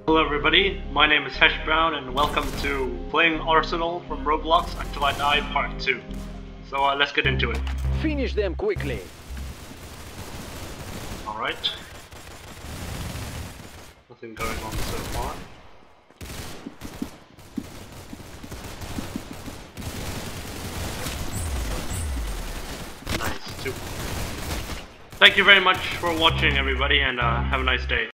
Hello everybody, my name is Hesh Brown and welcome to Playing Arsenal from Roblox Until I Die Part 2. So let's get into it. Finish them quickly. Alright. Nothing going on so far. Nice, super. Thank you very much for watching everybody and have a nice day.